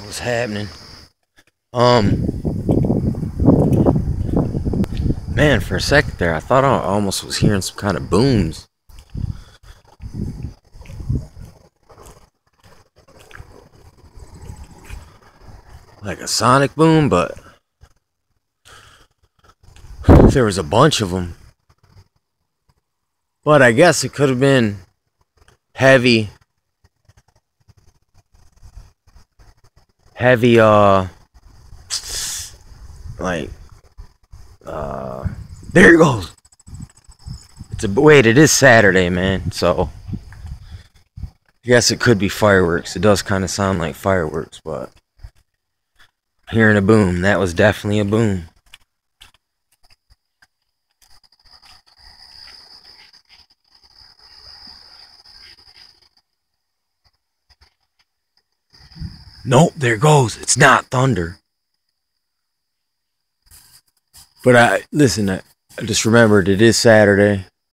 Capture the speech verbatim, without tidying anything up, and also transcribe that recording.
What's happening? Um, man, for a second there, I thought I almost was hearing some kind of booms. Like a sonic boom, but there was a bunch of them. But I guess it could have been heavy, heavy, uh, like, uh, there it goes. It's a, wait, it is Saturday, man, so I guess it could be fireworks. It does kind of sound like fireworks, but hearing a boom, that was definitely a boom. Nope, there it goes. It's not thunder. But I listen. I, I just remembered it is Saturday.